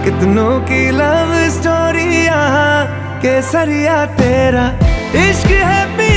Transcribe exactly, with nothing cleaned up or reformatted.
कितनों की love story यहाँ केसरिया तेरा इश्क है।